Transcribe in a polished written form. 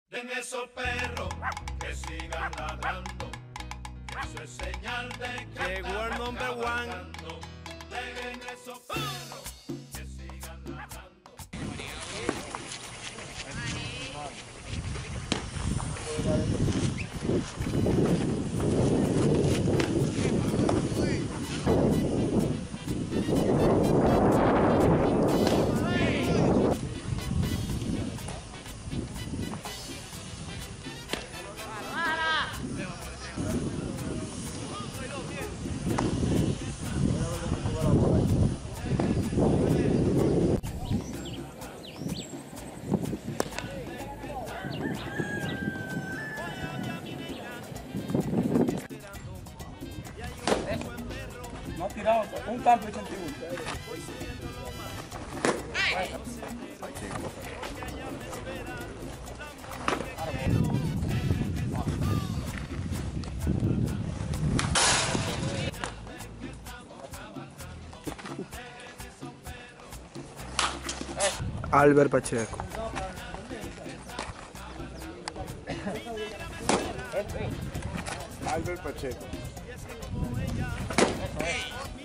Den esos perros que sigan ladrando, que eso es señal de que llegó el number one. Den esos perros que sigan ladrando. No ha tirado un campo de 81. Albert Pacheco. Albert Pacheco.